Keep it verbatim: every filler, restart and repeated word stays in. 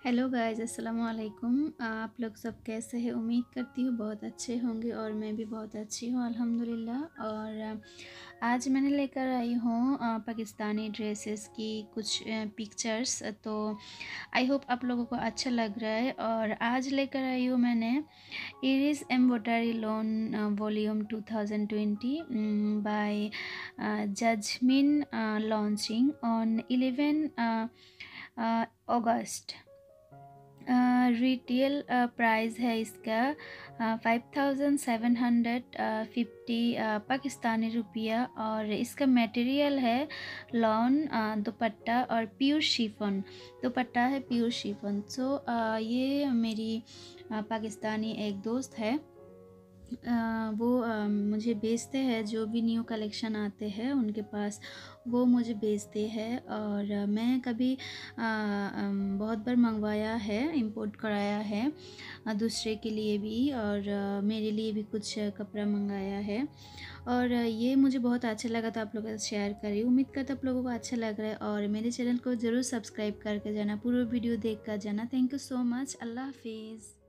Hello guys, अस्सलाम वालेकुम। आप लोग सब कैसे हैं? उम्मीद करती हूँ बहुत अच्छे होंगे और मैं भी बहुत अच्छी हूँ अल्हम्दुलिल्लाह। और अ, आज मैंने लेकर आई हूँ अ, पाकिस्तानी ड्रेसेस की कुछ पिक्चर्स। तो आई होप आप लोगों को अच्छा लग रहा है। और आज लेकर आई हूँ मैंने Iris embroidery lawn volume two thousand twenty by Jazmin, launching on eleven August. Retail price है इसका five thousand seven hundred fifty Pakistani रुपया। और इसका मटेरियल है लॉन दुपट्टा और प्योर शिफॉन दुपट्टा है, प्योर शिफॉन। सो ये मेरी uh, पाकिस्तानी एक दोस्त है। आ, वो आ, मुझे बेचते हैं, जो भी न्यू कलेक्शन आते हैं उनके पास वो मुझे बेचते हैं। और आ, मैं कभी आ, आ, बहुत बार मंगवाया है, इंपोर्ट कराया है आ, दूसरे के लिए भी, और आ, मेरे लिए भी कुछ कपड़ा मंगाया है। और आ, ये मुझे बहुत अच्छा लगा तो आप लोगों के साथ शेयर करी। उम्मीद करता आप लोगों को अच्छा लग रहा है और मेरे चैनल को ज़रूर सब्सक्राइब करके जाना, पूरा वीडियो देख कर जाना। Thank you so much. अल्लाह हाफिज़।